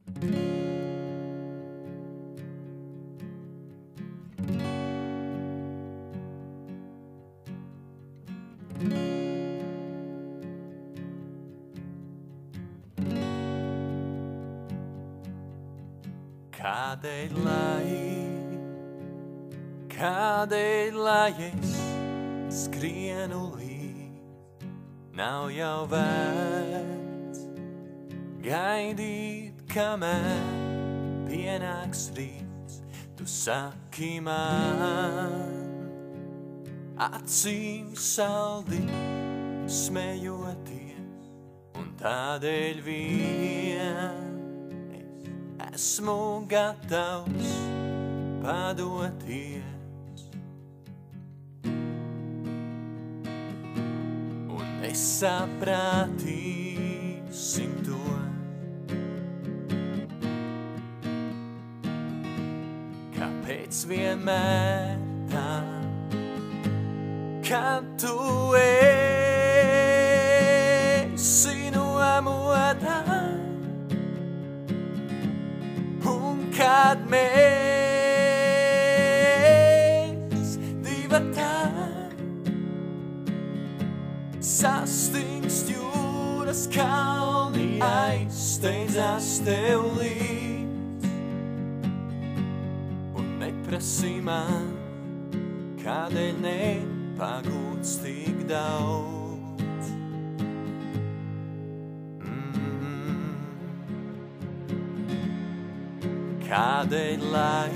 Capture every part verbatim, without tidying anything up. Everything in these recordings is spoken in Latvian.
Kādēļ lai, kādēļ lai es skrienu līdz, nav jau vērts gaidīt, kamēr pienāks rīts. Tu saki man, acīm saldi smejoties, un tādēļ vien esmu gatavs padoties. Un es sapratīsim to, kāpēc vienmēr tā, kad tu esi nomodā, kad mēs divatā sastingst jūras kalni, aizsteidzās tev līdz un neprasī man, kādēļ nepagūts tik daudz. Kādēļ lai,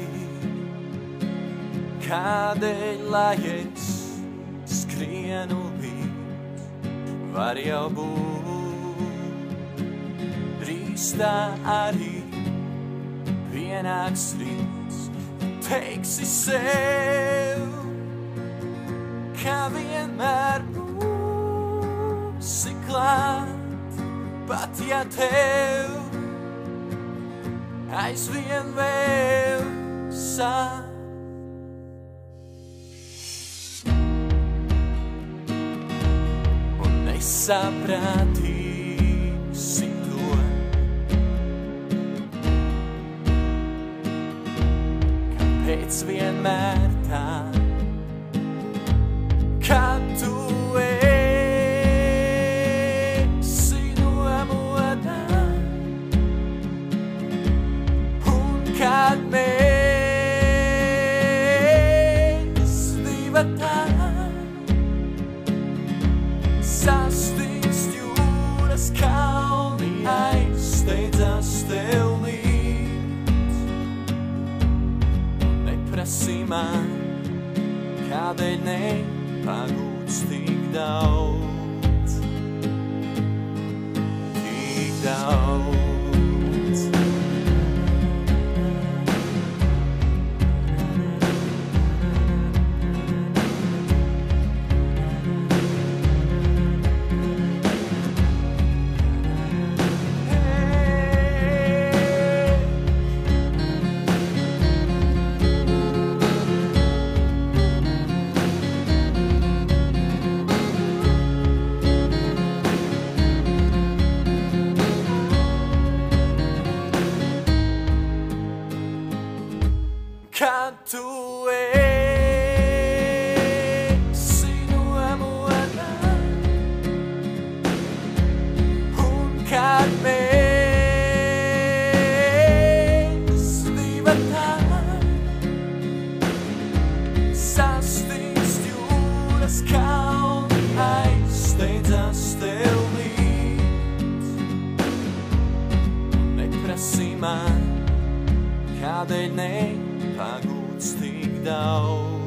kādēļ lai es skrienu līdz, var jau būt, drīz tā arī pienāks rīts. Teiksi sev, kā vienmēr būsi klāt, pat ja tev aizvien vēl sāp. Un nesapratīsim to, kāpēc vienmēr tā, kad tu esi nomodā, kad mēs divatā sastingst jūras kalni, aizsteidzās tev līdz. Neprasī man, kādēļ nepagūts tik daudz, tik daudz. Kad tu esi nomodā, un kad mēs divatā sastingst jūras kalni, aizsteidzās tev līdz. Neprasī man, kādēļ ne pagūts tik daudz.